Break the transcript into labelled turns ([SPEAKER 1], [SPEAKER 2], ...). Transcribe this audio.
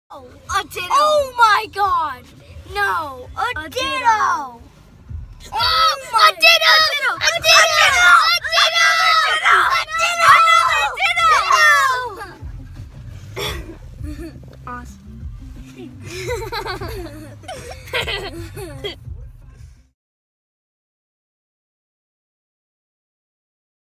[SPEAKER 1] A Ditto! Oh my god! No! A Ditto!
[SPEAKER 2] Oh, a Ditto! A Ditto!
[SPEAKER 1] A Ditto! Awesome.